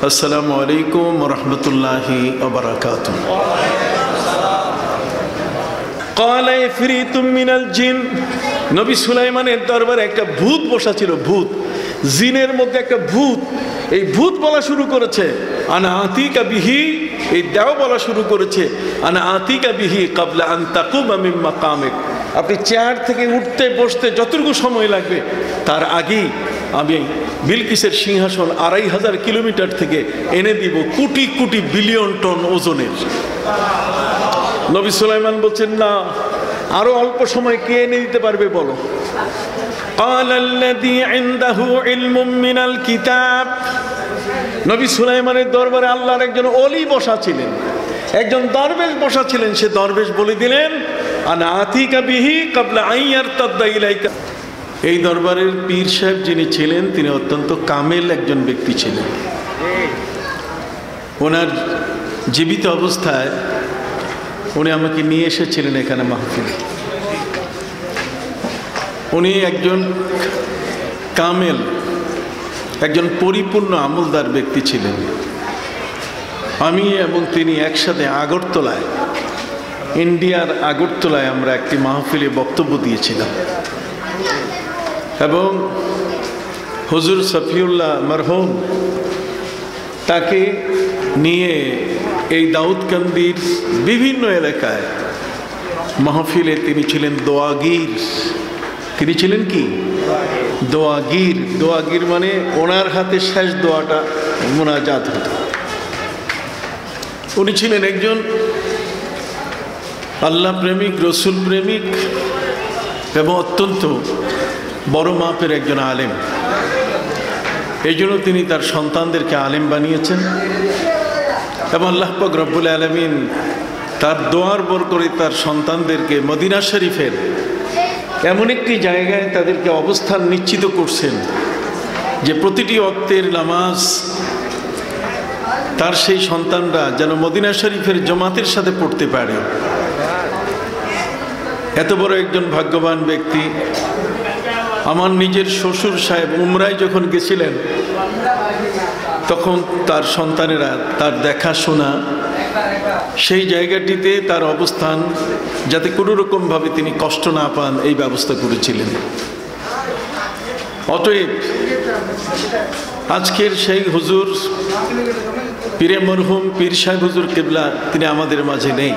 আসসালামু আলাইকুম ওয়া রাহমাতুল্লাহি ওয়া বারাকাতুহু। ক্বালা ইফরিতুম মিনাল জিন, নবী সুলাইমানের দরবারে একটা ভূত বসা ছিল, ভূত, জিনের মধ্যে একটা ভূত। এই ভূত বলা শুরু করেছে আনা আতিকা বিহি, এই দেও বলা শুরু করেছে আনা আতিকা বিহি ক্বাবলা আন তাকুমা মিন মাকামিক, আপনি চেয়ার থেকে উঠতে বসতে যতটুকু সময় লাগবে তার আগেই আমি বিলকিসের সিংহাসন ২৫০০ কিলোমিটার থেকে এনে দিব, কোটি কোটি বিলিয়ন টন ওজনের। নবী সুলাইমান বলছেন, না, আরো অল্প সময় কে এনে দিতে পারবে বলো? আল্লাযী ইনদাহু ইলমুম মিনাল কিতাব, নবী সুলাইমানের দরবারে আল্লাহর একজন ওলি বসা ছিলেন, একজন দরবেশ বসা ছিলেন। সে দরবেশ বলে দিলেন আনা আতিকা বিহি ক্বাবলা আন ইয়ারতাদ্দা ইলাইকা। এই দরবারের পীর সাহেব যিনি ছিলেন তিনি অত্যন্ত কামেল একজন ব্যক্তি ছিলেন। ওনার জীবিত অবস্থায় উনি আমাকে নিয়ে এসেছিলেন এখানে মাহফিলে। উনি একজন কামেল, একজন পরিপূর্ণ আমলদার ব্যক্তি ছিলেন। আমি এবং তিনি একসাথে আগরতলায়, ইন্ডিয়ার আগরতলায় আমরা একটি মাহফিলে বক্তব্য দিয়েছিলাম এবং হুজুর সফিউল্লাহ মরহুম তাকে নিয়ে এই দাউদকান্দির বিভিন্ন এলাকায় মাহফিলে তিনি ছিলেন দোয়াগীর। তিনি ছিলেন কি? দোয়াগীর। দোয়াগীর মানে ওনার হাতে শেষ দোয়াটা মুনাজাত হতো। উনি ছিলেন একজন আল্লাহ প্রেমিক, রসুল প্রেমিক এবং অত্যন্ত বড় মাপের একজন আলেম। এই জন্য তিনি তার সন্তানদেরকে আলেম বানিয়েছেন এবং আল্লাহ পাক রব্বুল আলামিন তার দোয়ার বরকতে তার সন্তানদেরকে মদিনা শরীফের এমন একটি জায়গায় তাদেরকে অবস্থান নিশ্চিত করছেন যে প্রতিটি ওয়াক্তের নামাজ তার সেই সন্তানরা যেন মদিনা শরীফের জামাতের সাথে পড়তে পারে। এত বড় একজন ভাগ্যবান ব্যক্তি। আমার নিজের শ্বশুর সাহেব উমরায় যখন গেছিলেন তখন তার সন্তানেরা তার দেখাশোনা, সেই জায়গাটিতে তার অবস্থান যাতে কোনো রকমভাবে তিনি কষ্ট না পান এই ব্যবস্থা করেছিলেন। অতএব আজকের সেই হুজুর পীরে মরহুম পীর সাহেব হুজুর কিবলা তিনি আমাদের মাঝে নেই,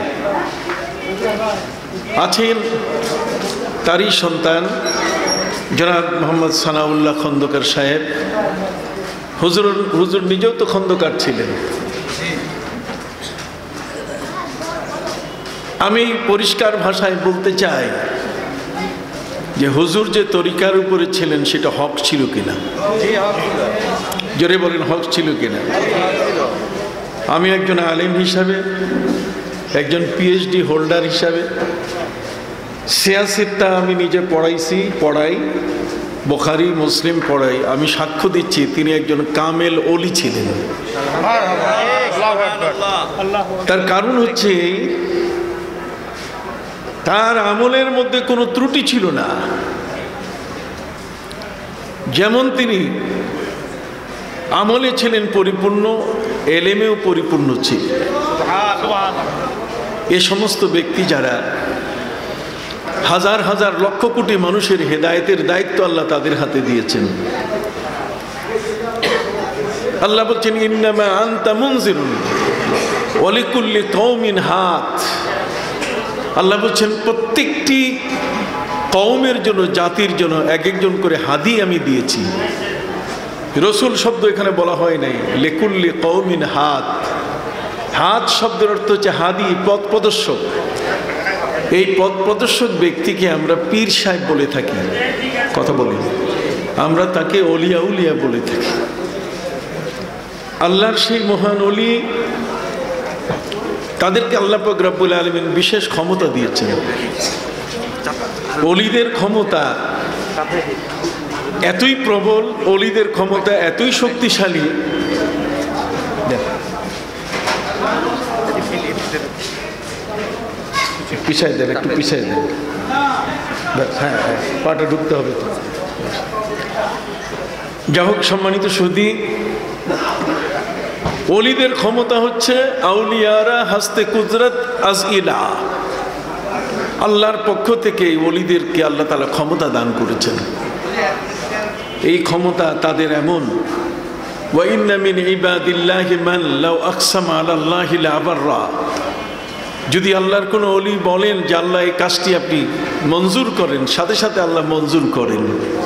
আছেন তারই সন্তান জনাব মোহাম্মদ সানাউল্লাহ খন্দকার সাহেব। হুজুর নিজেও তো খন্দকার ছিলেন। আমি পরিষ্কার ভাষায় বলতে চাই যে হুজুর যে তরিকার উপরে ছিলেন সেটা হক ছিল কিনা, জোরে বলেন, হক ছিল কিনা? আমি একজন আলেম হিসাবে, একজন পিএইচডি হোল্ডার হিসাবে সিয়াসিরটা আমি নিজে পড়াই, বুখারী মুসলিম পড়াই। আমি সাক্ষ্য দিচ্ছি তিনি একজন কামেল ওলি ছিলেন। তার কারণ হচ্ছে তার আমলের মধ্যে কোনো ত্রুটি ছিল না। যেমন তিনি আমলে ছিলেন পরিপূর্ণ, এলেমেও পরিপূর্ণ ছিলেন। এ সমস্ত ব্যক্তি যারা হাজার হাজার লক্ষ কোটি মানুষের হেদায়েতের দায়িত্ব আল্লাহ তাদের হাতে দিয়েছেন। আল্লাহ বলছেন ইন্নামা আনতা মুনজিরুন ওয়া লিকুল্লি কওমিন হাদ। আল্লাহ বলছেন প্রত্যেকটি কওমের জন্য, জাতির জন্য এক একজন করে হাদি আমি দিয়েছি। রসুল শব্দ এখানে বলা হয় নাই, লিকুল্লি কওমিন হাদ। হাদ শব্দের অর্থ হচ্ছে হাদি, পথ প্রদর্শক। এই পথ প্রদর্শক ব্যক্তিকে আমরা পীর সাহেব বলে থাকি, কথা বলি, আমরা তাকে অলিয়া উলিয়া বলে থাকি। আল্লাহর সেই মহান অলি, তাদেরকে আল্লাহ পাক রব্বুল আলামিন বিশেষ ক্ষমতা দিয়েছেন। অলিদের ক্ষমতা এতই প্রবল, অলিদের ক্ষমতা এতই শক্তিশালী, পিছাই দেন, একটু পিছাই দেন, হ্যাঁ হ্যাঁ, পাটা ঢুকতে হবে তো। যা হোক, সম্মানিত সুধী, ওলিদের ক্ষমতা হচ্ছে আউলিয়ারা হাস্তে কুদরত আজ ইলা, আল্লাহর পক্ষ থেকে ওলিদেরকে আল্লাহ তাআলা ক্ষমতা দান করেছেন। এই ক্ষমতা তাদের এমন, ওয়া ইন্না মিন ইবাদিল্লাহি মান লাউ আকসামা আলাল্লাহি লাবাররা, যদি আল্লাহর কোনো ওলি বলেন যে আল্লাহ এই কাজটি আপনি মঞ্জুর করেন, সাথে সাথে আল্লাহ মঞ্জুর করেন।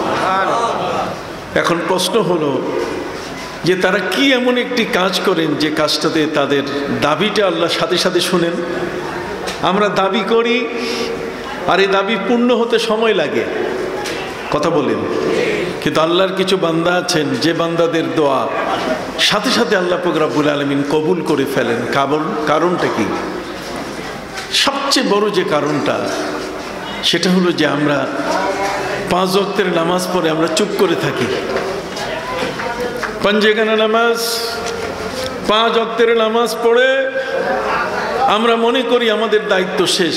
এখন প্রশ্ন হলো যে তারা কি এমন একটি কাজ করেন যে কাজটাতে তাদের দাবিটা আল্লাহ সাথে সাথে শুনেন। আমরা দাবি করি আর এই দাবি পূর্ণ হতে সময় লাগে, কথা বলেন, কিন্তু আল্লাহর কিছু বান্দা আছেন যে বান্দাদের দোয়া সাথে সাথে আল্লাহ পাক রব্বুল আলামিন কবুল করে ফেলেন। কারণটা কি? সবচেয়ে বড় যে কারণটা সেটা হলো যে আমরা 5 ওয়াক্তের নামাজ পড়ে আমরা চুপ করে থাকি। পাঞ্জেগানা নামাজ, 5 ওয়াক্তের নামাজ পড়ে আমরা মনে করি আমাদের দায়িত্ব শেষ।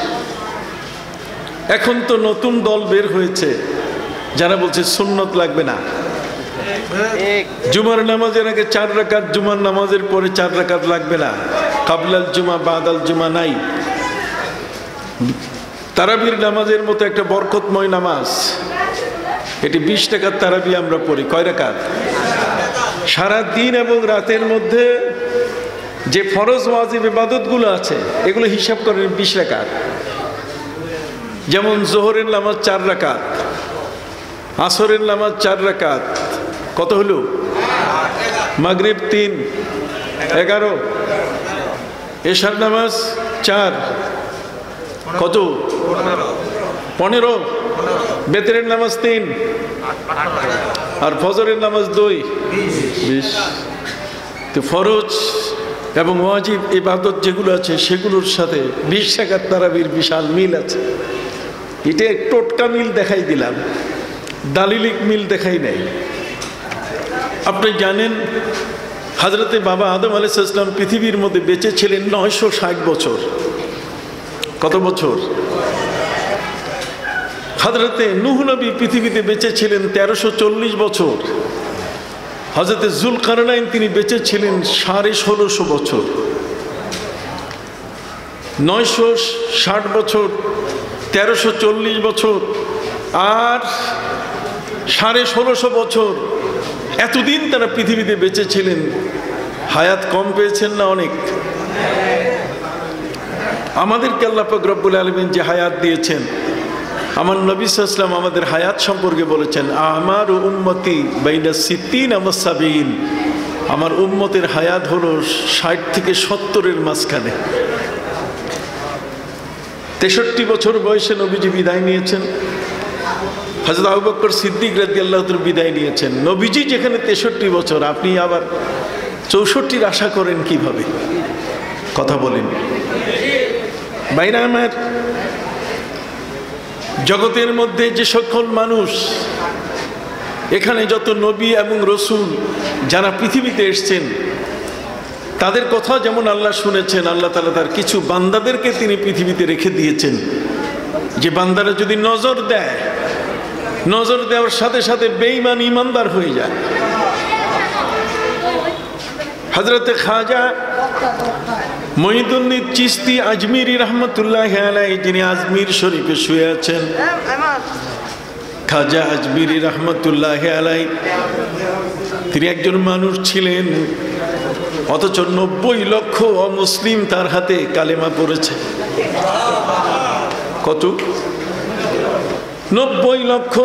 এখন তো নতুন দল বের হয়েছে যারা বলছে সুন্নত লাগবে না, জুমার নামাজের আগে 4 রাকাত, জুমার নামাজের পরে 4 রাকাত লাগবে না, কাবলাল জুমা বাদাল জুমা নাই। তারাবির নামাজের মতো একটা বরকতময় নামাজ, এটি 20 টাকার তারাবি আমরা পড়ি। কয় রাকাত? সারা দিন এবং রাতের মধ্যে যে ফরজ ওয়াজিব ইবাদতগুলো আছে এগুলো হিসাব করেন 20 রাকাত। যেমন জোহরের নামাজ 4 রাকাত, আসরের নামাজ 4 রাকাত, কত হলো? মাগরিব 3, 11, এশার নামাজ 4, কত? 15, বেতরের নামাজ 3, আর ফজরের নামাজ 2, 20। তো ফরজ এবং ওয়াজিব ইবাদত যেগুলো আছে সেগুলোর সাথে 20 টাকার তারাবির বিশাল মিল আছে। এটা টোটকা মিল দেখাই দিলাম, দালিলিক মিল দেখাই নাই। আপনি জানেন হযরতে বাবা আদম আলাইহিস সালাম পৃথিবীর মধ্যে বেঁচে ছিলেন 960 বছর। কত বছর? হযরতে নূহ নবী পৃথিবীতে বেঁচে ছিলেন 1340 বছর। হযরতে যুলকারনাইন তিনি বেঁচে ছিলেন 1650 বছর। 960 বছর, 1340 বছর আর 1650 বছর, এতদিন তারা পৃথিবীতে বেঁচে ছিলেন। হায়াত কম পেয়েছেন না অনেক? আমাদেরকে আল্লাহ পাক রব্বুল আলামিন যে হায়াত দিয়েছেন, আমার নবী সাল্লাল্লাহু আলাইহি ওয়াসাল্লাম আমাদের হায়াত সম্পর্কে বলেছেন, আমার উম্মতি বাইনা 60 ওয়া 70, আমার উম্মতের হায়াত হলো 60 থেকে 70-এর মাঝখানে। 63 বছর বয়সে নবীজি বিদায় নিয়েছেন। হযরত আবু বকর সিদ্দিক রাদিয়াল্লাহু তাআলা বিদায় নিয়েছেন। নবীজি যেখানে 63 বছর, আপনি আবার 64-র আশা করেন কিভাবে? কথা বলেন। বাইরে আমার জগতের মধ্যে যে সকল মানুষ, এখানে যত নবী এবং রসুল যারা পৃথিবীতে এসছেন, তাদের কথা যেমন আল্লাহ শুনেছেন, আল্লাহ তাআলা তার কিছু বান্দাদেরকে তিনি পৃথিবীতে রেখে দিয়েছেন, যে বান্দারা যদি নজর দেয়, নজর দেওয়ার সাথে সাথে বেঈমান ইমানদার হয়ে যায়। হযরতে খাজা মঈনুদ্দিন চিশতি আজমিরি রহমতুল্লাহি আলাইহি, যিনি আজমির শরীফে শুয়ে আছেন, খাজা আজমিরি রহমতুল্লাহি আলাইহি, তিনি একজন মানুষ ছিলেন, অথচ 90 লক্ষ অমুসলিম তার হাতে কালেমা পড়েছে। কত? 90 লক্ষ।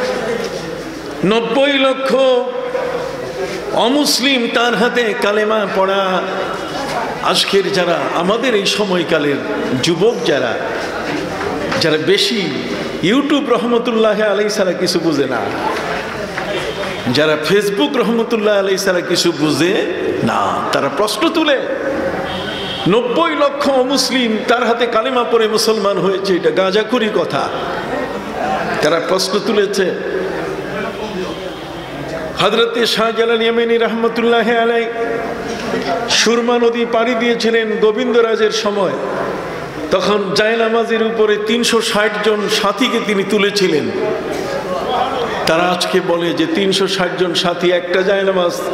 90 লক্ষ অমুসলিম তার হাতে কালেমা পড়া। আজকের যারা আমাদের এই সময়কালের যুবক, যারা বেশি ইউটিউব রহমতুল্লাহ আলাইহি ছাড়া কিছু বুঝে না, যারা ফেসবুক রহমতুল্লাহ আলাইহি ছাড়া কিছু বুঝে না, তারা প্রশ্ন তুলে 90 লক্ষ মুসলিম তার হাতে কালেমা পড়ে মুসলমান হয়েছে, এটা গাঁজাখুরি কথা। তারা প্রশ্ন তুলেছে। হযরতে শাহজালাল ইয়ামানি রহমতুল্লাহ আলাইহি সুরমা নদী পাড়ি দিয়েছিলেন গোবিন্দরাজের সময়। তখন জায়নামাজের উপরে 360 জন সাথীকে তিনি তুলেছিলেন। তারা আজকে বলে যে 360 জন সাথী একটা জায়নামাজ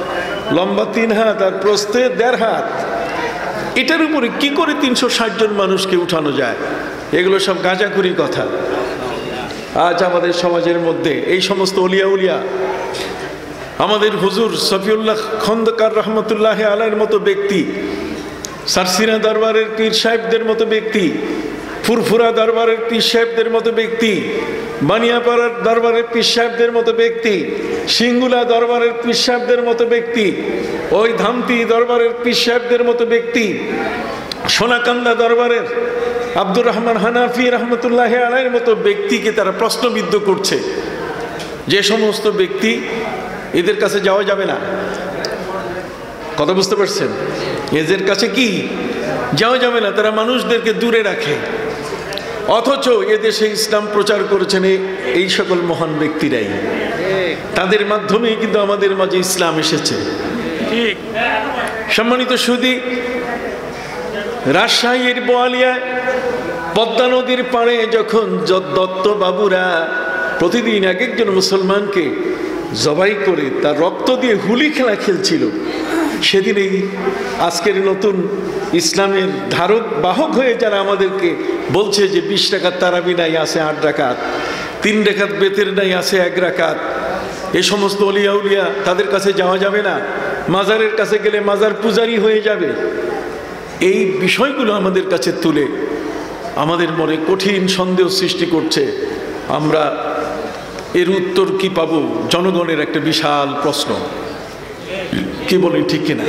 লম্বা 3 হাত আর প্রস্থে 1.5 হাত, এটার উপরে কি করে 360 জন মানুষকে উঠানো যায়? এগুলো সব গাঁজাখুরি কথা। আজ আমাদের সমাজের মধ্যে এই সমস্ত অলিয়া উলিয়া, আমাদের হুজুর সফিউল্লাহ খন্দকার রহমতুল্লাহ আলাইহির মতো ব্যক্তি, সারসিনা দরবারের পীর সাহেবদের মতো ব্যক্তি, ফুরফুরা দরবারের পীর সাহেবদের মতো ব্যক্তি, বানিয়াপাড়ার দরবারের পীর সাহেবদের মতো ব্যক্তি, সিঙ্গুলা দরবারের পীর সাহেবদের মতো ব্যক্তি, ওই ধামতি দরবারের পীর সাহেবদের মতো ব্যক্তি, সোনাকান্দা দরবারের আব্দুর রহমান হানাফি রহমতুল্লাহ আলাইহির মতো ব্যক্তিকে তারা প্রশ্নবিদ্ধ করছে। যে সমস্ত ব্যক্তি, এদের কাছে যাওয়া যাবে না, কথা বুঝতে পারছেন? এদের কাছে কি যাওয়া যাবে না, তারা মানুষদেরকে দূরে রাখে। অথচ এদেশে ইসলাম প্রচার করেছেন এই সকল মহান ব্যক্তিরাই, তাদের মাধ্যমেই কিন্তু আমাদের মাঝে ইসলাম এসেছে। সম্মানিত সুধী, রাজশাহীর বোয়ালিয়ায় পদ্মা নদীর পাড়ে যখন দত্ত বাবুরা প্রতিদিন এক একজন মুসলমানকে জবাই করে তার রক্ত দিয়ে হুলি খেলা খেলছিল, সেদিনেই আজকের নতুন ইসলামের ধারক বাহক হয়ে যারা আমাদেরকে বলছে যে 20 রাকাত তারাবি নাই, আছে 8 রাকাত, 3 রাকাত বেতের নাই, আছে 1 রাকাত, এই সমস্ত অলিয়া উলিয়া তাদের কাছে যাওয়া যাবে না, মাজারের কাছে গেলে মাজার পূজারি হয়ে যাবে, এই বিষয়গুলো আমাদের কাছে তুলে আমাদের মনে কঠিন সন্দেহ সৃষ্টি করছে। আমরা এর উত্তর কি পাবো? জনগণের একটা বিশাল প্রশ্ন, কি বলি ঠিক কিনা?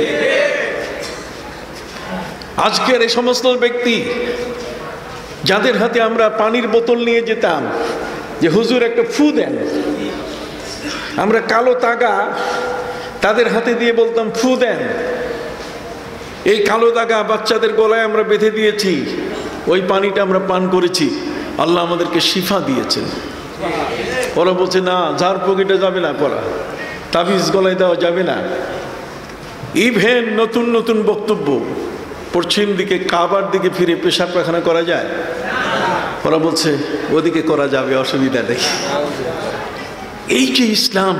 আজকের এই সমস্ত ব্যক্তি যাদের হাতে আমরা পানির বোতল নিয়ে যেতাম যে হুজুর একটা ফু দেন, আমরা কালো তাগা তাদের হাতে দিয়ে বলতাম ফু দেন, এই কালো দাগা বাচ্চাদের গলায় আমরা বেঁধে দিয়েছি, ওই পানিটা আমরা পান করেছি, আল্লাহ আমাদেরকে শিফা দিয়েছেন। ওরা বলছে না, ঝাড় পকেটে যাবে না পড়া, তাবিজ গলায় দেওয়া যাবে না। ইভেন নতুন নতুন বক্তব্য, পশ্চিম দিকে কাবার দিকে ফিরে পেশাব পায়খানা করা যায়, ওরা বলছে ওদিকে করা যাবে, অসুবিধা নেই। এই যে ইসলাম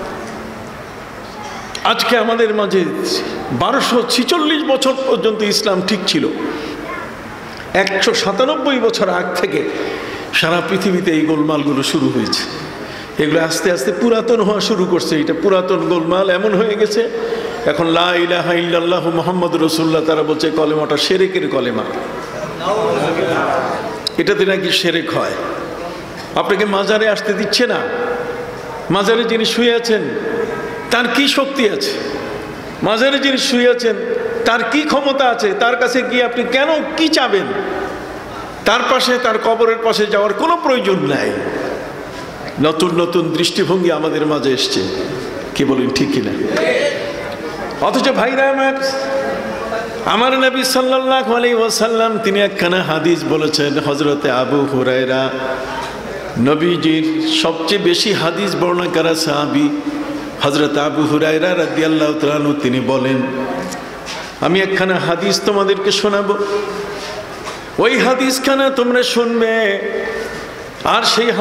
আজকে আমাদের মাঝে 1246 বছর পর্যন্ত ইসলাম ঠিক ছিল, 197 বছর আগ থেকে সারা পৃথিবীতে এই গোলমালগুলো শুরু হয়েছে। এগুলো আস্তে আস্তে পুরাতন হওয়া শুরু করছে। এটা পুরাতন গোলমাল এমন হয়ে গেছে, এখন লা ইলাহা ইল্লাল্লাহ মুহাম্মাদুর রাসূলুল্লাহ, তারা বলছে কলেমাটা শিরকের কলেমা, এটাতে নাকি শিরক হয়। আপনাকে মাজারে আসতে দিচ্ছে না, মাজারে যিনি শুয়ে আছেন তার কি শক্তি আছে? মাজারে যিনি শুয়ে আছেন তার কি ক্ষমতা আছে? তার কাছে গিয়ে আপনি কেন কি চাবেন? তার পাশে, তার কবরের পাশে যাওয়ার কোনো প্রয়োজন নাই। নতুন নতুন দৃষ্টিভঙ্গি আমাদের মাঝে এসছে, কি বলেন ঠিক কিনা? অথচ ভাইরা আমার নবী সাল্লাল্লাহু আলাইহি ওয়াসাল্লাম তিনি একখানা হাদিস বলেছেন। হযরতে আবু হুরায়রা, নবীজির সবচেয়ে বেশি হাদিস বর্ণনাকারী সাহাবী হযরত আবু হুরায়রা রাদিয়াল্লাহু তাআলা আনহু, তিনি বলেন, আমি একখানা হাদিস তোমাদেরকে শোনাবো, ওই হাদিসখানা তোমরা শুনবে, আর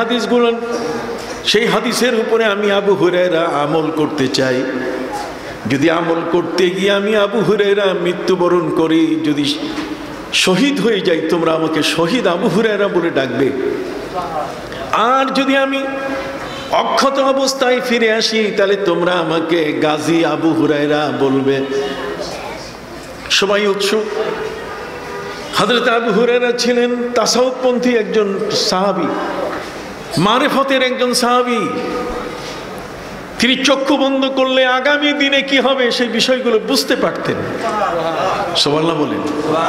সেই হাদিসের উপরে আমি আবু হুরায়রা আমল করতে চাই। যদি আমল করতে গিয়ে আমি আবু হুরায়রা মৃত্যুবরণ করি, যদি শহীদ হয়ে যাই, তোমরা আমাকে শহীদ আবু হুরায়রা বলে ডাকবে। আর যদি আমি অক্ষত অবস্থায় ফিরে আসি, তাহলে তোমরা আমাকে গাজী আবু হুরায়রা বলবে। সবাই উৎসুক। হযরত আবু হুরায়রা ছিলেন তাসাউফপন্থী একজন সাহাবী, মারিফতের একজন সাহাবী। তিনি চক্ষু বন্ধ করলে আগামী দিনে কি হবে সেই বিষয়গুলো বুঝতে পারতেন। সুবহানাল্লাহ বলেন।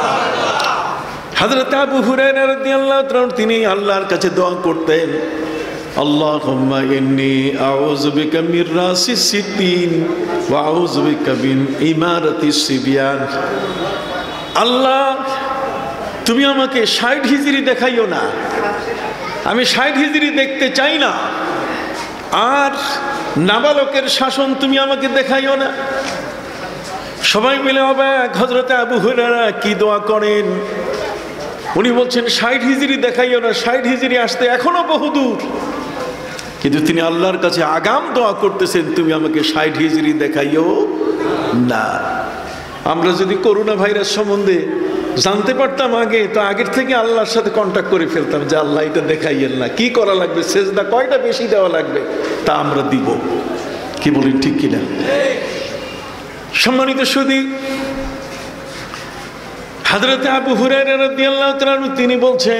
হযরত আবু হুরায়রা রাদিয়াল্লাহু তাআলা তিনি আল্লাহর কাছে দোয়া করতেন, আল্লাহুম্মা ইন্নী আউযু বিকা মির রাসিস সিদ্দিন ওয়া আউযু বিকা মিন ইমারাতিস সিবিয়ান। আল্লাহ, তুমি আমাকে 60 হিজরি দেখাইও না, আমি 60 হিজরি দেখতে চাই না। আর নাবালকের শাসন তুমি আমাকে দেখাইও না। সবাই মিলে অবাক, হযরত আবু হুরায়রা কি দোয়া করেন। উনি বলছেন 60 হিজরি দেখাইও না, 60 হিজরি আসতে এখনো বহুদূর। কিন্তু তিনি আল্লাহর কাছে আগাম দোয়া করতেছেন, তুমি আমাকে 60 হিজরি দেখাইও না। আমরা যদি করোনা ভাইরাস সম্বন্ধে জানতে পারতাম আগে, তো আগের থেকে আল্লাহর সাথে কন্ট্যাক্ট করে ফেলতাম যে আল্লাহ এটা দেখাইয়েন না, কি করা লাগবে, সেজদা কয়টা বেশি দেওয়া লাগবে তা আমরা দিব। কি বলি ঠিক কিনা? সম্মানিত সুধী, হযরত আবু হুরায়রা রাদিয়াল্লাহু তাআলা তিনি বলছেন,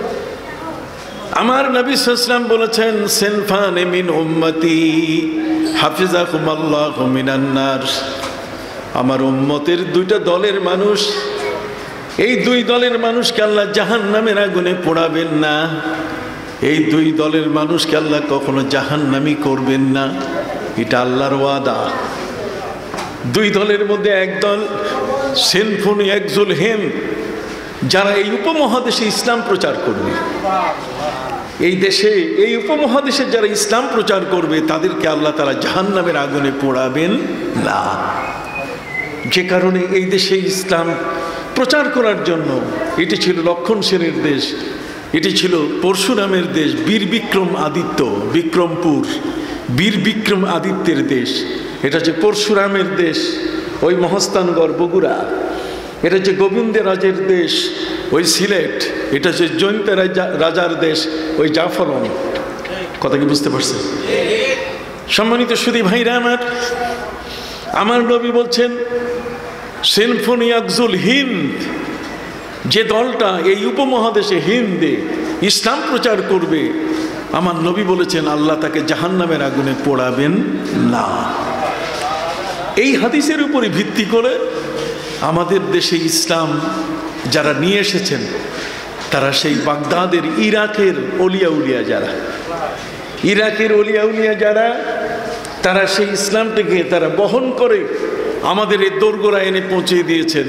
আমার নবী সাল্লাল্লাহু আলাইহি ওয়াসাল্লাম বলেছেন, সিনফানে মিন উম্মতি হাফিজাকুমুল্লাহু মিনান নার। আমার উম্মতের দুইটা দলের মানুষ, এই দুই দলের মানুষকে আল্লাহ জাহান্নামের আগুনে পোড়াবেন না। এই দুই দলের মানুষকে আল্লাহ কখনো জাহান্নামী করবেন না, এটা আল্লাহর ওয়াদা। দুই দলের মধ্যে একদল সিনফুন ইয়াকজুল হিন্দ, যারা এই উপমহাদেশে ইসলাম প্রচার করবে। এই দেশে, এই উপমহাদেশে যারা ইসলাম প্রচার করবে তাদেরকে আল্লাহ তাআলা জাহান্নামের আগুনে পোড়াবেন না। যে কারণে এই দেশে ইসলাম প্রচার করার জন্য, এটি ছিল লক্ষণ সেনের দেশ, এটি ছিল পরশুরামের দেশ, বীর বিক্রম আদিত্য, বিক্রমপুর বীর বিক্রম আদিত্যের দেশ। এটা হচ্ছে পরশুরামের দেশ, ওই মহস্তানগড় বগুড়া। এটা হচ্ছে গোবিন্দের রাজের দেশ, ওই সিলেট। এটা হচ্ছে জৈন্তা রাজার দেশ, ওই জাফলং। কথা কি বুঝতে পারছেন? সম্মানিত সুধী ভাইরা আমার নবী বলছেন, সিনফুন ইয়াকজুল হিন্দ, যে দলটা এই উপমহাদেশে হিন্দে ইসলাম প্রচার করবে, আমার নবী বলেছেন আল্লাহ তাকে জাহান্নামের আগুনে পোড়াবেন না। এই হাদিসের উপরে ভিত্তি করে আমাদের দেশে ইসলাম যারা নিয়ে এসেছেন, তারা সেই বাগদাদের ইরাকের অলিয়া উলিয়া যারা, ইরাকের অলিয়া উলিয়া যারা, তারা সেই ইসলামটিকে তারা বহন করে আমাদের এই দোরগোড়ায় এনে পৌঁছে দিয়েছেন।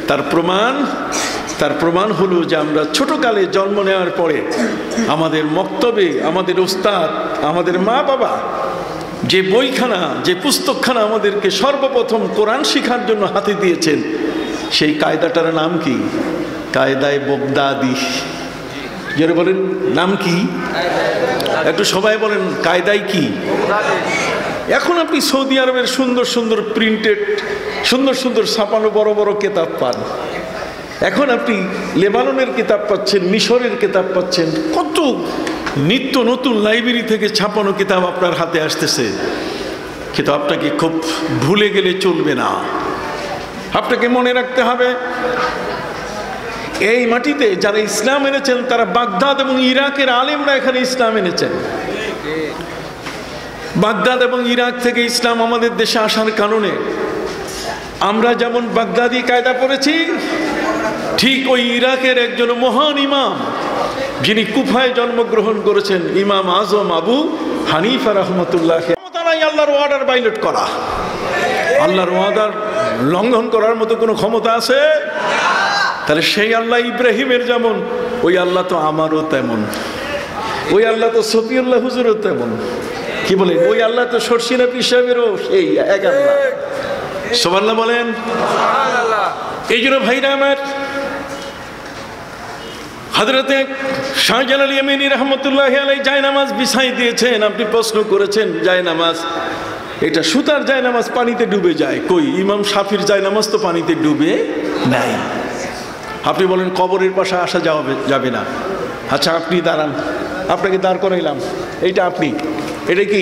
তার প্রমাণ হলো যে আমরা ছোটকালে জন্ম নেওয়ার পরে আমাদের মক্তবে আমাদের ওস্তাদ, আমাদের মা বাবা যে বইখানা, যে পুস্তকখানা আমাদেরকে সর্বপ্রথম কোরআন শিখার জন্য হাতে দিয়েছেন, সেই কায়দাটার নাম কি? কায়দায়ে বগদাদি। যারা বলেন নাম কি? একটু সবাই বলেন কায়দায় কি? এখন আপনি সৌদি আরবের সুন্দর সুন্দর প্রিন্টেড, সুন্দর সুন্দর ছাপানো বড় বড় কিতাব পান। এখন আপনি লেবাননের কিতাব পাচ্ছেন, মিশরের কিতাব পাচ্ছেন, কত নিত্য নতুন লাইব্রেরি থেকে ছাপানো কিতাব আপনার হাতে আসতেছে। কিন্তু আপনাকে খুব ভুলে গেলে চলবে না, আপনাকে মনে রাখতে হবে এই মাটিতে যারা ইসলাম এনেছেন তারা বাগদাদ এবং ইরাকের আলেমরা এখানে ইসলাম এনেছেন। বাগদাদ এবং ইরাক থেকে ইসলাম আমাদের দেশে আসার কারণে আমরা যেমন বাগদাদি কায়দা পড়েছি, ঠিক ওই ইরাকের একজন মহান ইমাম যিনি কুফায় জন্মগ্রহণ করেছেন, ইমাম আজম আবু হানিফা রাহমাতুল্লাহ, আল্লাহর ওয়ার্ডার ভায়োলেট করা, আল্লাহর ওয়ার্ডার লঙ্ঘন করার মতো কোনো ক্ষমতা আছে? তাহলে সেই আল্লাহ ইব্রাহিমের যেমন, ওই আল্লাহ তো আমারও তেমন, ওই আল্লাহ তো সফিউল্লাহ হুজুরও তেমন। কি বলেন? ওই আল্লাহ তো শর্ষিনা পীর সাহেবেরও সেই এক আল্লাহ। সুবহানাল্লাহ বলেন। এই জন্য ভাইরা আমার, হযরতে শাহজালাল ইয়ামানি রাহমাতুল্লাহি আলাইহি জায়নামাজ বিছাই দিয়েছেন। আপনি প্রশ্ন করেছেন জায়নামাজ, এটা সুতার জায়নামাজ পানিতে ডুবে যায়, কই ইমাম শাফির জায়নামাজ তো পানিতে ডুবে নাই। আপনি বলেন কবরের পাশে আসা যাবে না। আচ্ছা আপনি দাঁড়ান, আপনাকে দাঁড় করাইলাম, এইটা আপনি, এটা কি?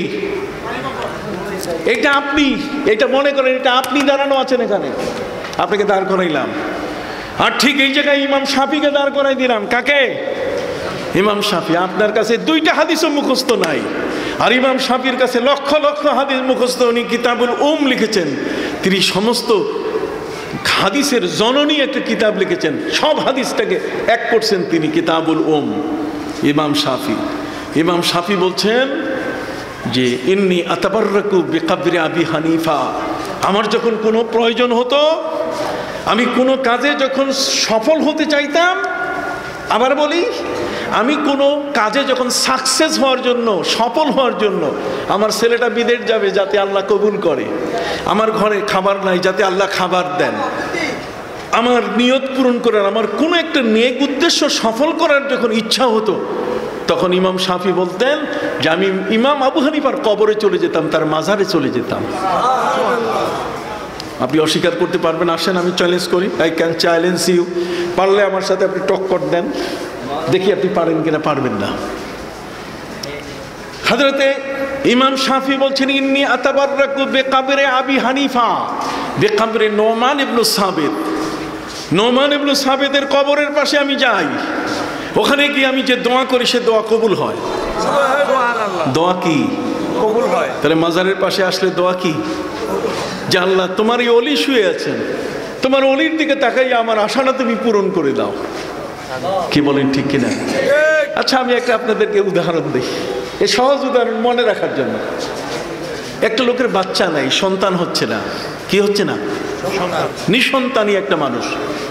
এটা আপনি, এটা মনে করেন এটা আপনি দাঁড়ানো আছেন এখানে, আপনাকে দাঁড় করাইলাম। আর ঠিক এই জায়গায় ইমাম শাফিকে দাঁড় করাই দিলাম। কাকে? ইমাম শাফি। আপনার কাছে দুইটা হাদিসও মুখস্থ নাই, আর ইমাম শাফির কাছে লক্ষ লক্ষ হাদিস মুখস্থ। উনি কিতাবুল লিখেছেন, তিনি সমস্ত হাদিসের জননী একটা কিতাব লিখেছেন, সব হাদিসটাকে এক করছেন তিনি, কিতাবুল ইমাম শাফি। ইমাম শাফি বলছেন যে ইন্নী আতাবাররাকু বিকবরি আবি হানিফা, আমার যখন কোনো প্রয়োজন হতো, আমি কোনো কাজে যখন সফল হতে চাইতাম, আবার বলি আমি কোনো কাজে যখন সাকসেস হওয়ার জন্য, সফল হওয়ার জন্য, আমার ছেলেটা বিদেশ যাবে যাতে আল্লাহ কবুল করে, আমার ঘরে খাবার নাই যাতে আল্লাহ খাবার দেন, আমার নিয়ত পূরণ করার, আমার কোনো একটা নেক উদ্দেশ্য সফল করার যখন ইচ্ছা হতো, তখন ইমাম শাফি বলতেন যে আমি ইমাম আবু হানিফার কবরে চলে যেতাম, তার মাজারে চলে যেতাম। আপনি অস্বীকার করতে পারবেন? আসেন আমি চ্যালেঞ্জ করি, আই ক্যান চ্যালেঞ্জ ইউ। পারলে আমার সাথে আপনি টক্কর দেন, দেখি আপনি পারেন কিনা পারবেন না। হযরতে ইমাম শাফি বলছেন, ইন্নী আতাবাররাকু বিকাবরে আবি হানিফা বিকাবরে নোমান ইবনে সাবিত। নোমান ইবনে সাবিতের কবরের পাশে আমি যাই, ওখানে গিয়ে আমি যে দোয়া করি সে দোয়া কবুল হয়। দোয়া কি কবুল হয়? তাহলে মাজারের পাশে আসলে দোয়া কি? যে আল্লাহ তোমার এই অলি শুয়ে আছেন, তোমার অলির দিকে তাকাইয়া আমার আশাটা তুমি পূরণ করে দাও। কি বলেন, ঠিক কিনা? আচ্ছা, আমি একটা আপনাদেরকে উদাহরণ দিই, এই সহজ উদাহরণ মনে রাখার জন্য। একটা লোকের বাচ্চা নাই, সন্তান হচ্ছে না। কি হচ্ছে না? নিঃসন্তানই একটা মানুষ,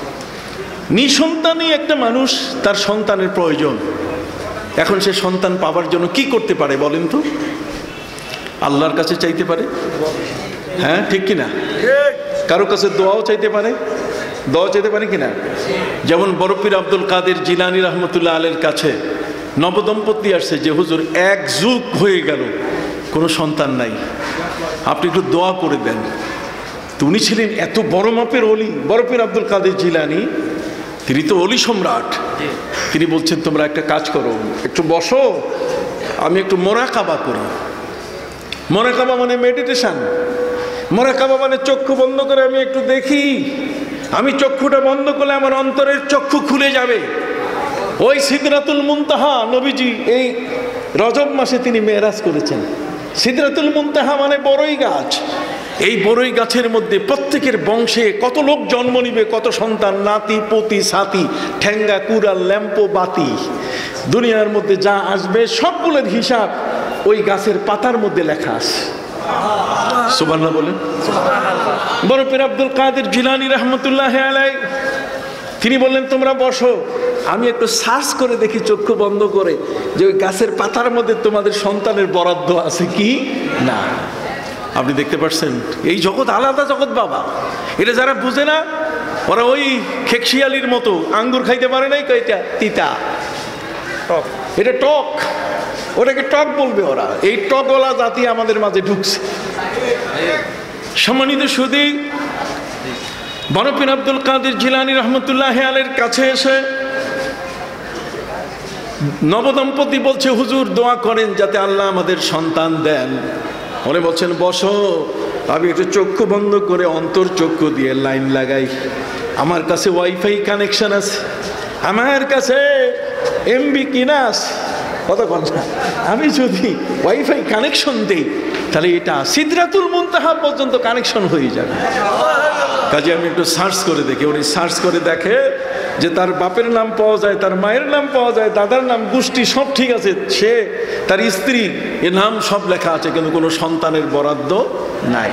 নিঃসন্তানই একটা মানুষ, তার সন্তানের প্রয়োজন। এখন সে সন্তান পাওয়ার জন্য কি করতে পারে বলেন তো? আল্লাহর কাছে চাইতে পারে, হ্যাঁ ঠিক কিনা? কারো কাছে দোয়াও চাইতে পারে, দোয়া চাইতে পারে কিনা? যেমন বড়পীর আব্দুল কাদের জিলানী রহমতুল্লাহ আলাইহির কাছে নবদম্পতি আসছে যে হুজুর এক যুগ হয়ে গেল কোনো সন্তান নাই, আপনি একটু দোয়া করে দেন। তো উনি ছিলেন এত বড় মাপের অলি, বড়পীর আব্দুল কাদের জিলানী, তিনি তো অলি সম্রাট। তিনি বলছেন তোমরা একটা কাজ করো, একটু বসো, আমি একটু মোরাকাবা করি। মোরাকাবা মানে মেডিটেশন, মোরাকাবা মানে চক্ষু বন্ধ করে আমি একটু দেখি। আমি চক্ষুটা বন্ধ করলে আমার অন্তরের চক্ষু খুলে যাবে। ওই সিদরাতুল মুনতাহা নবীজি এই রজব মাসে তিনি মেরাজ করেছেন। সিদরাতুল মুনতাহা মানে বড়ই গাছ। এই বড়ই গাছের মধ্যে প্রত্যেকের বংশে কত লোক জন্ম নিবে, কত সন্তান, নাতি পতি সাতি, ঠেঙ্গা কুড়াল ল্যাম্পো বাতি, দুনিয়ার মধ্যে যা আসবে সবগুলোর হিসাব ওই গাছের পাতার মধ্যে লেখা আছে। সুবহানাল্লাহ বলেন। বড়পীর আব্দুল কাদের জিলানী রহমতুল্লাহ আলাইহি তিনি বললেন তোমরা বসো, আমি একটু সার্চ করে দেখি চক্ষু বন্ধ করে যে ওই গাছের পাতার মধ্যে তোমাদের সন্তানের বরাদ্দ আছে কি না। আপনি দেখতে পাচ্ছেন এই জগৎ আলাদা জগৎ বাবা। এটা যারা বুঝে না ওরা ওই খেকশিয়ালির মতো আঙ্গুর খাইতে পারে নাই, এটা তিতা টক, এটা টক, ওটাকে টক বলবে ওরা। এই টকওয়ালা জাতি আমাদের মাঝে ঢুকছে। সম্মানিত সুধী, বড়পীর আব্দুল কাদের জিলানী রহমতুল্লাহ আলাইহির কাছে এসে নবদম্পতি বলছে হুজুর দোয়া করেন যাতে আল্লাহ আমাদের সন্তান দেন। উনি বলছেন বসো, আমি একটু চক্ষু বন্ধ করে অন্তর চক্ষু দিয়ে লাইন লাগাই। আমার কাছে ওয়াইফাই কানেকশন আছে, আমার কাছে এমবি কিনা আছে, কতক্ষণ আমি যদি ওয়াইফাই কানেকশন দিই তাহলে এটা সিদরাতুল মুনতাহা পর্যন্ত কানেকশন হয়ে যাবে। কাজে আমি একটু সার্চ করে দেখি। উনি সার্চ করে দেখে যে তার বাপের নাম পাওয়া যায়, তার মায়ের নাম পাওয়া যায়, দাদার নাম, গোষ্ঠী সব ঠিক আছে, সে তার স্ত্রী এর নাম সব লেখা আছে, কিন্তু কোনো সন্তানের বরাদ্দ নাই।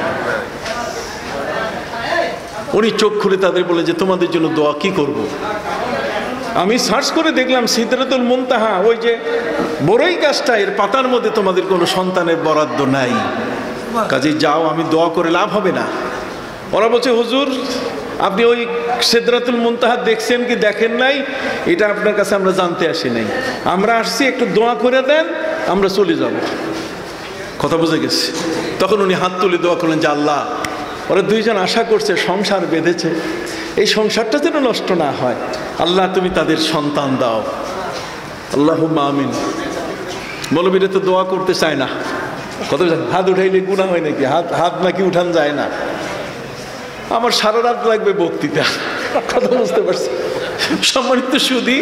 উনি চোখ খুলে তাদের বলে যে তোমাদের জন্য দোয়া কি করব। আমি সার্চ করে দেখলাম সিদরাতুল মুনতাহা ওই যে বড়ই গাছটা, এর পাতার মধ্যে তোমাদের কোনো সন্তানের বরাদ্দ নাই। কাজে যাও, আমি দোয়া করে লাভ হবে না। ওরা বলছে হুজুর আপনি ওই সিদরাতুল মুনতাহা দেখছেন কি দেখেন নাই, এটা আপনার কাছে আমরা জানতে আসি নাই, আমরা আসছি একটু দোয়া করে দেন, আমরা চলে যাব। কথা বুঝে গেছে। তখন উনি হাত তুলে দোয়া করলেন যে আল্লাহ, ওরা দুইজন আশা করছে, সংসার বেঁধেছে, এই সংসারটা যেন নষ্ট না হয়, আল্লাহ তুমি তাদের সন্তান দাও। আল্লাহুম্মা আমিন। মৌলবীরা তো দোয়া করতে চায় না। কত হাত উঠাইলে গুনাহ হয় নাকি? হাত নাকি উঠান যায় না। আমার সারা রাত লাগবে বক্তৃতা, কথা বুঝতে পারছি। সম্মানিত সুধী,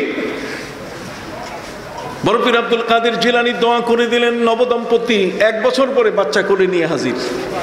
বড়পীর আব্দুল কাদের জিলানী দোয়া করে দিলেন। নবদম্পতি 1 বছর পরে বাচ্চা করে নিয়ে হাজির।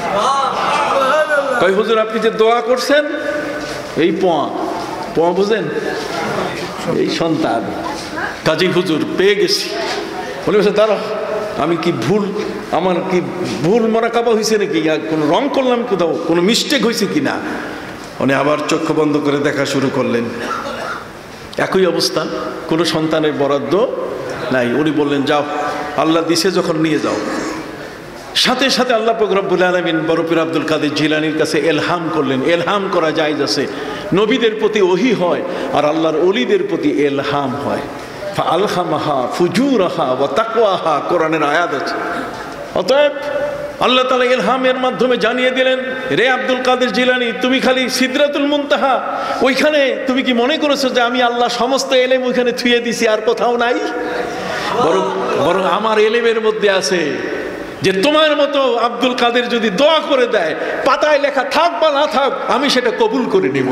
কই হুজুর আপনি যে দোয়া করছেন এই পোয়া বুঝেন, এই সন্তান। কাজী হুজুর পেয়ে গেছি। বলে বলছে দাঁড়াও, আমি কি ভুল, আমার কি ভুল মোরাকাবা হয়েছে নাকি, কোনো রং করলাম কোথাও, কোনো মিস্টেক হয়েছে কি না। উনি আবার চক্ষু বন্ধ করে দেখা শুরু করলেন, একই অবস্থা, কোনো সন্তানের বরাদ্দ নাই। উনি বললেন যাও, আল্লাহ দিছে যখন নিয়ে যাও। সাথে সাথে আল্লাহ পাক রব্বুল আলামিন বড়পীর আব্দুল কাদের জিলানীর কাছে এলহাম করলেন। এলহাম করা জায়েজ আছে, নবীদের প্রতি ওহী হয় আর আল্লাহর ওলিদের প্রতি এলহাম হয়। ফাআলহামাহা ফুজুরাহা ওয়া তাকওয়াহা, কোরআনের আয়াত আছে। অতএব আল্লাহ তাআলা ইলহামের মাধ্যমে জানিয়ে দিলেন, রে আব্দুল কাদের জিলানী, তুমি খালি সিদরাতুল মুনতাহা ওইখানে তুমি কি মনে করেছো যে আমি আল্লাহ সমস্ত এলেম ওইখানে থুয়ে দিছি আর কোথাও নাই? বরং আমার এলেমের মধ্যে আছে যে তোমার মতো আব্দুল কাদের যদি দোয়া করে দেয়, পাতায় লেখা থাক বা না থাক, আমি সেটা কবুল করে নিব।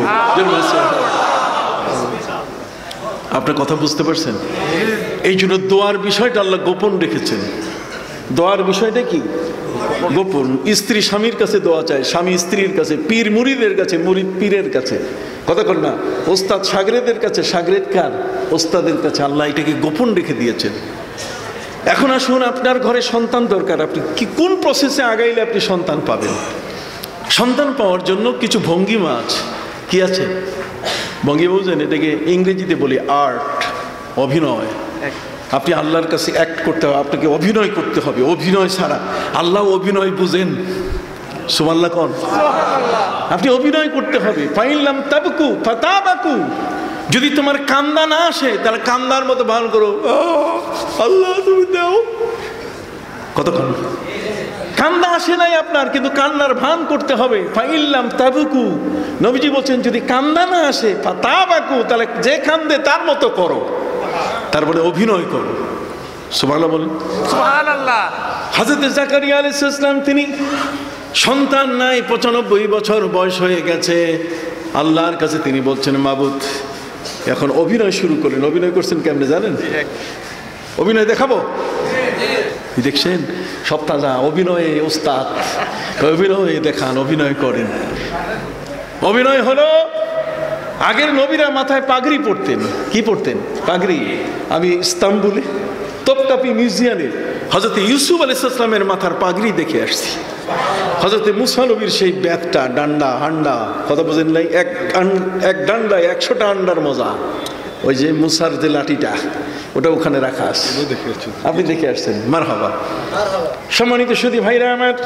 আপনার কথা বুঝতে পারছেন? এই জন্য দোয়ার বিষয়টা আল্লাহ গোপন রেখেছেন। দোয়ার বিষয়টা কি? গোপন। স্ত্রী স্বামীর কাছে দোয়া চায়, স্বামী স্ত্রীর কাছে, পীর মুরিদের কাছে, মুরিদ পীরের কাছে, কথা কর না, ওস্তাদ শাগরেদের কাছে, শাগরেদ কার? ওস্তাদের কাছে। আল্লাহ এটাকে গোপন রেখে দিয়েছেন। এখন আসুন, আপনার ঘরে সন্তান দরকার, আপনি কি কোন প্রসেসে আগাইলে আপনি সন্তান পাবেন? সন্তান পাওয়ার জন্য কিছু ভঙ্গিমা আছে। কি আছে ভঙ্গিমা? বুঝেন? এটাকে ইংরেজিতে বলি আর্ট, অভিনয়। আপনি আল্লাহর কাছে অ্যাক্ট করতে হবে, আপনাকে অভিনয় করতে হবে। অভিনয় ছাড়া আল্লাহ অভিনয় বুঝেন? সুবহানাল্লাহ কোন? আপনি অভিনয় করতে হবে। ফাইনলাম তাবকু ফাতাবাকু, যদি তোমার কান্দা না আসে তাহলে কান্দার মতো ভান করো, আল্লাহ তুমি দাও। কতক্ষণ? কান্দা আসে নাই আপনার, কিন্তু কান্নার ভান করতে হবে। ফাইনলাম তাবকু, নবীজি বলছেন যদি কান্দা না আসে ফাতাবাকু, তাহলে যে কান্দে তার মতো করো, তারপরে অভিনয় করো। সুবহানাল্লাহ বলেন। সুবহানাল্লাহ। হযরত জাকারিয়া আলাইহিস সালাম, তিনি সন্তান নাই, 95 বছর বয়স হয়ে গেছে। আল্লাহর কাছে তিনি বলছেন, মাবুদ এখন অভিনয় শুরু করেন। অভিনয় করছেন কেমনে জানেন? অভিনয় দেখাবো। দেখছেন সব তাজা অভিনয়ে ওস্তাদ, অভিনয় দেখান, অভিনয় করেন। অভিনয় হলো, আগের নবীরা মাথায় পাগড়ি পরতেন। কি পরতেন? পাগড়ি। আমি ইস্তাম্বুলে তপকাপি মিউজিয়ামে হযরত ইউসুফ আলাইহিস সালামের মাথার পাগড়ি দেখে আসছি। হযরত মুসা নবীর সেই ব্যাতটা, ডান্ডা, হান্ডা, কথা বোঝেন নাই? এক ডান্ডায় 100টা আন্ডার মজা। ওই যে মুসার যে লাঠিটা, ওটা ওখানে রাখা আছে, আপনি দেখে আসছেন। মারহাবা। সম্মানিত সুধী ভাইরা আমার,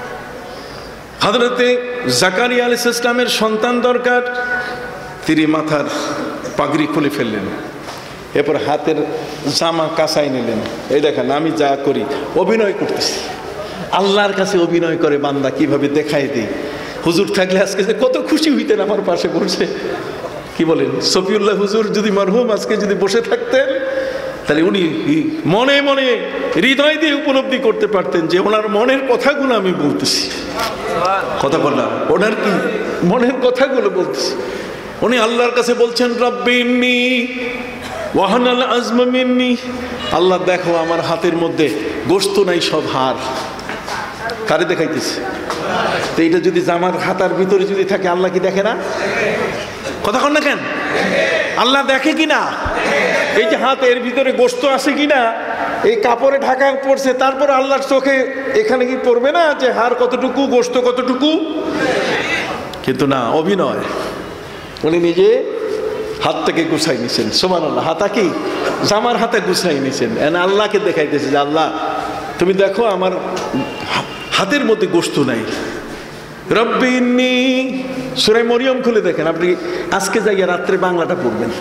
হযরতে জাকারিয়া আলাইহিস সালামের সন্তান দরকার। তিনি মাথার পাগড়ি খুলে ফেললেন, এরপর হাতের জামা কাঁচাই নিলেন। এই দেখেন আমি যা করি, অভিনয় করতেছি। আল্লাহর কাছে অভিনয় করে বান্দা কিভাবে দেখাই দিই। হুজুর থাকলে আজকে যে কত খুশি হইতেন আমার পাশে বসে। কি বলেন? সফিউল্লাহ হুজুর যদি মরহুম আজকে যদি বসে থাকতেন, তাহলে উনি মনে মনে হৃদয় দিয়ে উপলব্ধি করতে পারতেন যে ওনার মনের কথাগুলো আমি বলতেছি। কথা বললাম, ওনার কি মনের কথাগুলো বলতেছি। উনি আল্লাহর কাছে বলছেন, রব্বিন্নি ওয়াহানাল আজমু মিন্নি, আল্লাহ দেখো আমার হাতের মধ্যে গোশত নাই, সব হাড়। কারে দেখাইতেছে? তো এটা যদি জামার হাতার ভিতরে যদি থাকে, আল্লাহ কি দেখে না? কথা কন না কেন? আল্লাহ দেখে কিনা? এই যে হাত, এর ভিতরে গোশত আছে কিনা, এই কাপড়ে ঢাকা পড়ছে, তারপর আল্লাহর চোখে এখানে কি পড়বে না যে হাড় কতটুকু, গোশত কতটুকু? কিন্তু না, অভিনয়। উনি নিজে হাত থেকে গুছাই নিছেন। সুবহানাল্লাহ। হাতা কি? জামার হাতে গুছাই নিছেন। আল্লাহকে দেখাইতেছে যে আল্লাহ তুমি দেখো আমার হাতের মধ্যে গোশত নাই। রব্বি ইন্নী, সূরা মরিয়ম খুলে দেখেন, আপনি আজকে যাইয়া রাত্রে বাংলাটা পড়বেন।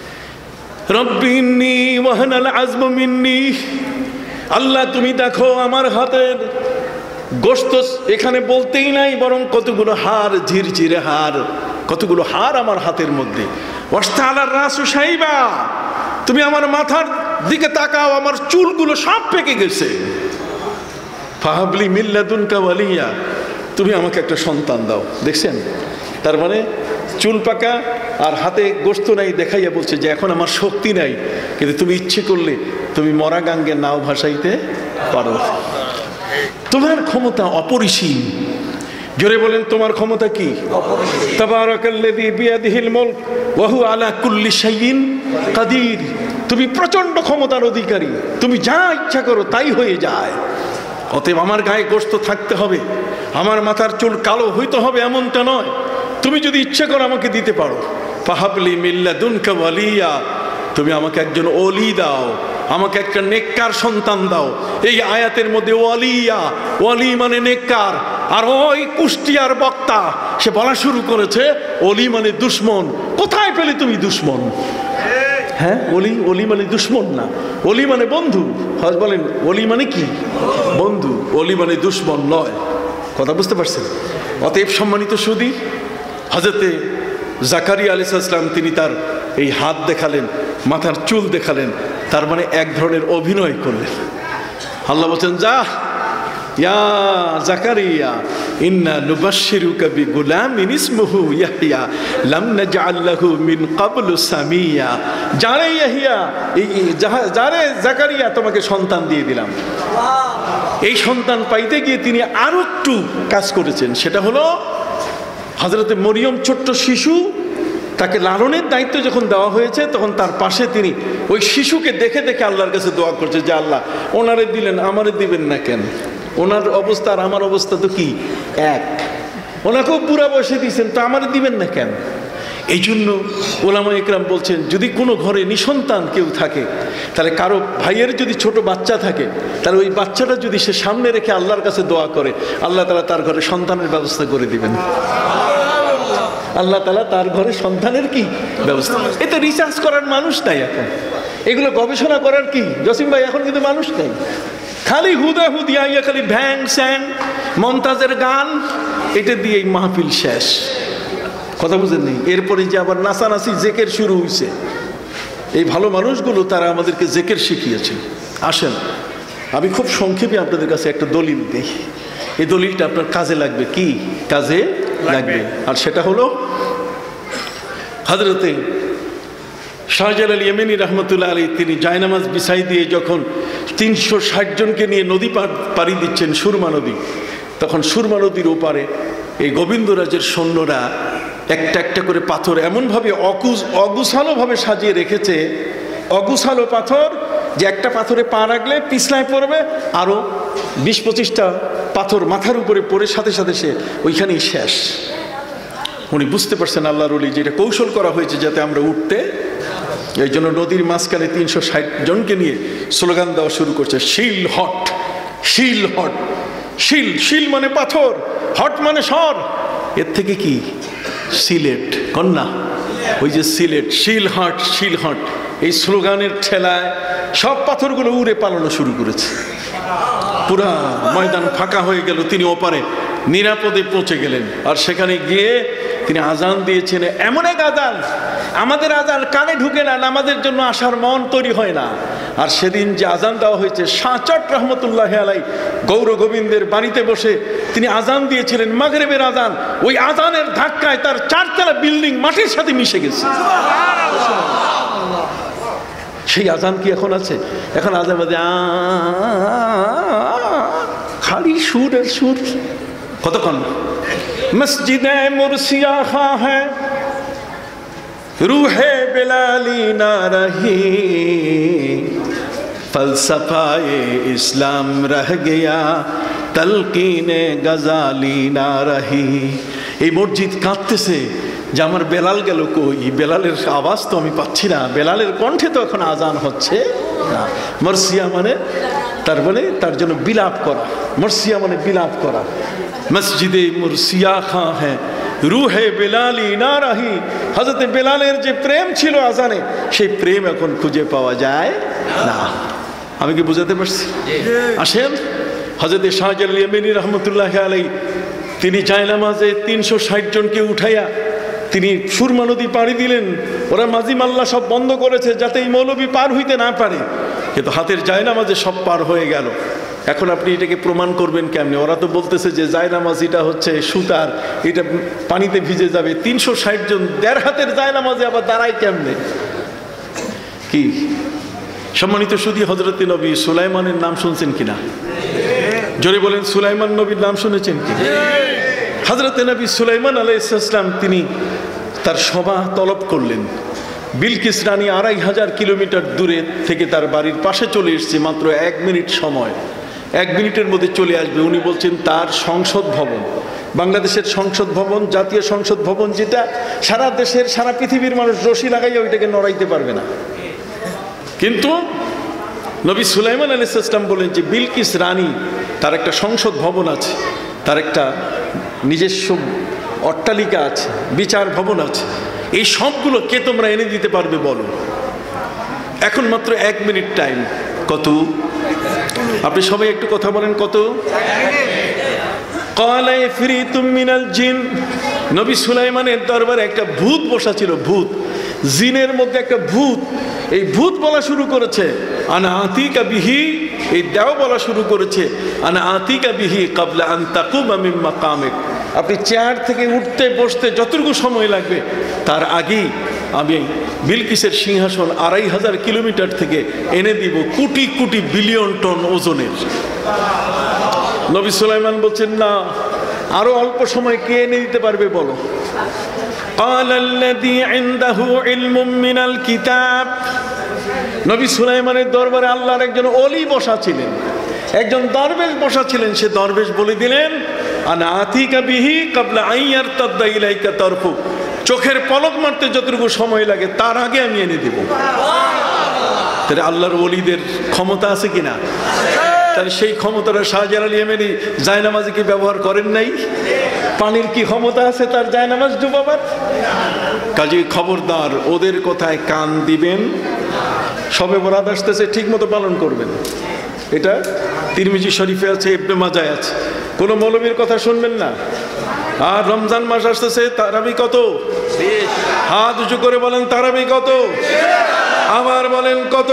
রব্বি ইন্নী ওয়াহানাল আজমু মিন্নি, আল্লাহ তুমি দেখো আমার হাতের গোশত এখানে বলতেই নাই, বরং কতগুলো হাড়, ঝিরঝিরে হাড়, কতগুলো হাড় আমার হাতের মধ্যে। ওয়াস্তালার রাসু শাইবা, তুমি আমার মাথার দিকে তাকাও, আমার চুলগুলো সব পেকে গেছে। ফাহাবলি মিল্লাদুনকা ওয়ালিয়া, তুমি আমাকে একটা সন্তান দাও। দেখছেন? তার মানে চুল পাকা আর হাতে গোশত নাই দেখাইয়া বলছে যে এখন আমার শক্তি নাই, কিন্তু তুমি ইচ্ছে করলে তুমি মরা গাঙ্গে নাও ভাসাইতে পারো। তোমার ক্ষমতা অপরিসীম। জোরে বলেন, তোমার ক্ষমতা কি? তাবারাকাল্লাযী বিয়াদিহিল মুলক ওয়া হুয়া আলা কুল্লি শাইইন কাদির। তুমি প্রচন্ড ক্ষমতার অধিকারী, তুমি যা ইচ্ছা করো তাই হয়ে যায়। অতএব আমার গায়ে গোশত থাকতে হবে, আমার মাথার চুল কালো হইতে হবে এমনটা নয়। তুমি যদি ইচ্ছা করো আমাকে দিতে পারো। ফাহাবলি মিল্লাদুনকা ওয়ালিয়া, তুমি আমাকে একজন ওলি দাও, আমাকে একটা নেককার সন্তান দাও। এই আয়াতের মধ্যে ওয়ালিয়া, ওয়ালি মানে নেককার। আর ওই কুষ্টিয়ার বক্তা সে বলা শুরু করেছে ওলি মানে দুশ্মন। কোথায় পেলে তুমি দুশ্মন? হ্যাঁ, অলি, অলি মানে দুশ্মন না, অলি মানে বন্ধু। হজ বলেন অলি মানে কি? বন্ধু। অলি মানে দুশ্মন নয়। কথা বুঝতে পারছেন? অতএব সম্মানিত সুধী, হজরতে জাকারিয়া আলাইহিস সালাম তিনি তার এই হাত দেখালেন, মাথার চুল দেখালেন, তার মানে এক ধরনের অভিনয় করলেন। আল্লাহ বলছেন, যা ইয়া জাকারিয়া ইন্না নুবাশশিরুকা বিগুলামিন ইসমুহু ইয়াহইয়া লাম নাজআল লাহু মিন ক্বাবলু সামিয়া। যারে ইয়াহইয়া, যারে জাকারিয়া, তোমাকে সন্তান দিয়ে দিলাম। এই সন্তান পাইতে গিয়ে তিনি আরো একটু কাজ করেছেন, সেটা হলো হযরতে মরিয়ম ছোট্ট শিশু, তাকে লালনের দায়িত্ব যখন দেওয়া হয়েছে তখন তার পাশে তিনি ওই শিশুকে দেখে দেখে আল্লাহর কাছে দোয়া করছে যে আল্লাহ ওনারে দিলেন, আমারে দিবেন না কেন? ওনার অবস্থা আর আমার অবস্থা তো কি এক? ওনাকেও বুড়া বয়সে দিয়েছেন, তো আমারে দিবেন না কেন? এই জন্য ওলামা ইকরাম বলছেন, যদি কোনো ঘরে নিঃসন্তান কেউ থাকে, তাহলে কারো ভাইয়ের যদি ছোট বাচ্চা থাকে, তাহলে ওই বাচ্চাটা যদি সে সামনে রেখে আল্লাহর কাছে দোয়া করে, আল্লাহ তাআলা তার ঘরে সন্তানের ব্যবস্থা করে দিবেন। আল্লাহ তাআলা তার ঘরে সন্তানের কি ব্যবস্থা। এতে রিসার্চ করার মানুষ নাই এখন, এগুলো গবেষণা করার কি জসিম ভাই এখন কিন্তু মানুষ নেই। খালি হুদাহুদিয়া, খালি ভ্যাং স্যাং, মমতাজের গান, এটা দিয়েই মাহফিল শেষ। কথা বুঝেন নেই? এরপরে যে আবার নাচানাচি জেকের শুরু হয়েছে। এই ভালো মানুষগুলো তারা আমাদেরকে জেকের শিখিয়েছে। আসেন আমি খুব সংক্ষেপে আপনাদের কাছে একটা দলিল দিই, এই দলিলটা আপনার কাজে লাগবে। কি কাজে লাগবে? আর সেটা হলো হযরতে শাহজালাল ইয়েমেনি রহমতুল্লাহ আলাইহি তিনি জায়নামাজ বিছাই দিয়ে যখন 360 জনকে নিয়ে নদী পাড়ি দিচ্ছেন, সুরমা নদী, তখন সুরমা নদীর ওপারে এই গোবিন্দরাজের সৈন্যরা একটা একটা করে পাথর এমনভাবে অগুছালোভাবে সাজিয়ে রেখেছে, অগুছালো পাথর, যে একটা পাথরে পা রাখলে পিছলায় পড়বে, আরও 20-25টা পাথর মাথার উপরে পড়ে সাথে সাথে সে ওইখানেই শেষ। উনি বুঝতে পারছেন আল্লাহর ওলি যে এটা কৌশল করা হয়েছে যাতে আমরা উঠতে। এই জন্য নদীর মাঝখানে 360 জনকে নিয়ে স্লোগান দেওয়া শুরু করছে, শিল হট, শিল হট। শিল, শিল মানে পাথর, হট মানে সর। এর থেকে কি সিলেট কন্যা, ওই যে সিলেট, শিল হট, শিল হট। এই স্লোগানের ঠেলায় সব পাথরগুলো উড়ে পালানো শুরু করেছে। পুরা ময়দান ফাঁকা হয়ে গেল, তিনি ওপারে নিরাপদে পৌঁছে গেলেন। আর সেখানে গিয়ে তিনি আজান দিয়েছেন, এমন এক আজান, আমাদের আজান কানে ঢুকে না, আমাদের জন্য আসার মন তৈরি হয় না। আর সেদিন যে আজান দেওয়া হয়েছে, শাহচট রহমতুল্লাহ আলাইহি গৌর গোবিন্দের বাড়িতে বসে তিনি আজান দিয়েছিলেন, মাগরিবের আজান। ওই আজানের ধাক্কায় তার 4তলা বিল্ডিং মাটির সাথে মিশে গেছে। সেই আজান কি এখন আছে? এখন আজান বাজে খালি সুর আর সুর। কতক্ষণ? মসজিদে মুরসিয়া খা হ্যাঁ রুহে বেলালি না রহি, ফলসফায়ে ইসলাম রহ গয়া তলকিনে গজালি না রহি। এই মসজিদ কাঁদতেছে যে আমার বেলাল গেল কই, বেলালের আওয়াজ তো আমি পাচ্ছি না, বেলালের কণ্ঠে তো এখন আজান হচ্ছে না। মরসিয়া মানে তার মানে তার জন্য বিলাপ করা, মরসিয়া মানে বিলাপ করা। মসজিদে মুরসিয়া খাঁ হ্যাঁ রুহে বেলালি না রাহি। হযরতে বেলালের যে প্রেম ছিল আজানে, সেই প্রেম এখন খুঁজে পাওয়া যায় না। আমি কি বুঝাতে পারছি? আসেন, হযরতে শাহজালাল ইয়েমেনি রহমতুল্লাহ আলাইহি তিনি জায়নামাজে 360 জনকে উঠাইয়া তিনি সুরমা নদী পাড়ি দিলেন। ওরা মাঝি মাল্লা সব বন্ধ করেছে যাতে এই মৌলবী পার হইতে না পারে, কিন্তু হাতের জায়নামাজে সব পার হয়ে গেল। এখন আপনি এটাকে প্রমাণ করবেন কেমনে? ওরা তো বলতেছে যে জায়নামাজ এটা হচ্ছে সুতার, এটা পানিতে ভিজে যাবে। 360 জন 1.5 হাতের জায়নামাজে আবার দাঁড়ায় কেমনে? কি সম্মানিত সুধী, হযরতে নবী সুলাইমানের নাম শুনছেন কিনা? জোরে বলেন, সুলাইমান নবীর নাম শুনেছেন কি? হযরতে নবী সুলাইমান আলাইহিস সালাম তিনি তার সভা তলব করলেন। বিলকিস রানী 2500 কিলোমিটার দূরে থেকে তার বাড়ির পাশে চলে এসেছে, মাত্র 1 মিনিট সময়, 1 মিনিটের মধ্যে চলে আসবে। উনি বলছেন তার সংসদ ভবন, বাংলাদেশের সংসদ ভবন, জাতীয় সংসদ ভবন, যেটা সারা দেশের সারা পৃথিবীর মানুষ রশি লাগাইয়া ওইটাকে নড়াইতে পারবে না। কিন্তু নবী সুলাইমান আলাইহিস সালাম বলেন যে বিলকিস রানী তার একটা সংসদ ভবন আছে, তার একটা নিজস্ব অট্টালিকা আছে, বিচার ভবন আছে। এই সবগুলো কে তোমরা এনে দিতে পারবে বলো? এখন মাত্র 1 মিনিট টাইম। কত? আপনি সবাই একটু কথা বলেন, কত? ক্বালা ইফরিতুম মিনাল জিন। নবী সুলাইমানের দরবারে একটা ভূত বসা ছিল, ভূত, জিনের মধ্যে একটা ভূত। এই ভূত বলা শুরু করেছে আনা আতিকা বিহি, এই দেও বলা শুরু করেছে আনা আতিকা বিহি ক্বাবলা আন তাকুমা মিন মাকামিক। আপনি চেয়ার থেকে উঠতে বসতে যতটুকু সময় লাগবে তার আগেই আমি বিলকিসের সিংহাসন 2500 কিলোমিটার থেকে এনে দিব, কোটি কোটি বিলিয়ন টন ওজনের। নবী সুলাইমান বলছেন, না, আরো অল্প সময় কে এনে দিতে পারবে বলো? ক্বালাল্লাযী ইনদাহু ইলমুম মিনাল কিতাব। নবী সুলাইমানের দরবারে আল্লাহর একজন ওলি বসা ছিলেন, একজন দরবেশ বসা ছিলেন। সে দরবেশ বলে দিলেন আনা আতিকা বিহি ক্বাবলা আন ইয়ারতাদ্দা ইলাইকা তারফুক। চোখের পলক মারতে যতটুকু সময় লাগে তার আগে আমি এনে দেব। তাহলে আল্লাহর ওলিদের ক্ষমতা আছে কিনা? তাহলে সেই ক্ষমতাটা শাহজালাল ইয়েমেনি জায়নামাজে কি ব্যবহার করেন নাই? পানির কি ক্ষমতা আছে তার জায়নামাজ ডুবাবার? কাজেই খবরদার, ওদের কথায় কান দিবেন। শবে বরাত আসতেছে, ঠিক মতো পালন করবেন। এটা তিরমিজি শরীফে আছে, ইবনে মাজায় আছে। কোনো মৌলবীর কথা শুনবেন না। আর রমজান মাস আসতেছে, তারাবি কত? হাত উঁচু করে বলেন, তারাবি কত? আবার বলেন, কত?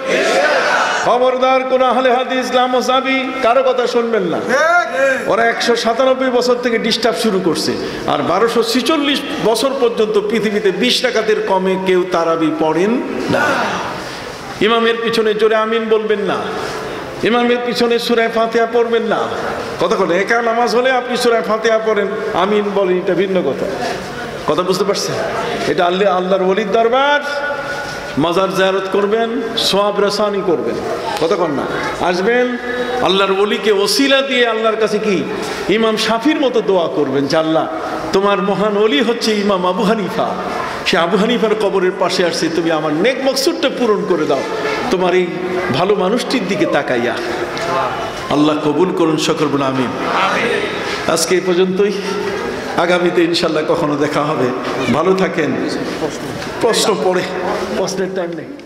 খবরদার, কোন আহলে হাদিস ইসলাম ও সাবি কারো কথা শুনবেন না। ওরা 197 বছর থেকে ডিস্টার্ব শুরু করছে, আর 1246 বছর পর্যন্ত পৃথিবীতে 20 রাকাতের কমে কেউ তারাবি পড়েন না। ইমামের পিছনে জোরে আমিন বলবেন না, ইমামের পিছনে সূরা ফাতিহা পড়বেন না। কতক্ষণ একা নামাজ হলে আপনি সূরা ফাতিহা পড়েন, আমিন বলেন, এটা ভিন্ন কথা। কথা বুঝতে পারছেন? এটা আল্লাহর ওলির দরবার। মাজার জিয়ারত করবেন, সওয়াব রসানি করবেন। কতক্ষণ না আসবেন, আল্লাহর ওলিকে ওসিলা দিয়ে আল্লাহর কাছে কি ইমাম শাফির মতো দোয়া করবেন যে আল্লাহ, তোমার মহান ওলি হচ্ছে ইমাম আবু হানিফা, সে আবু হানিফার কবরের পাশে আসছে, তুমি আমার নেক মকসুদটা পূরণ করে দাও তোমার এই ভালো মানুষটির দিকে তাকাইয়া। আল্লাহ কবুল করুন, সকল বলুন আমিন। আজকে এই পর্যন্তই, আগামীতে ইনশাল্লাহ কখনো দেখা হবে। ভালো থাকেন। প্রশ্ন পড়ে, প্রশ্নের টাইম নেই।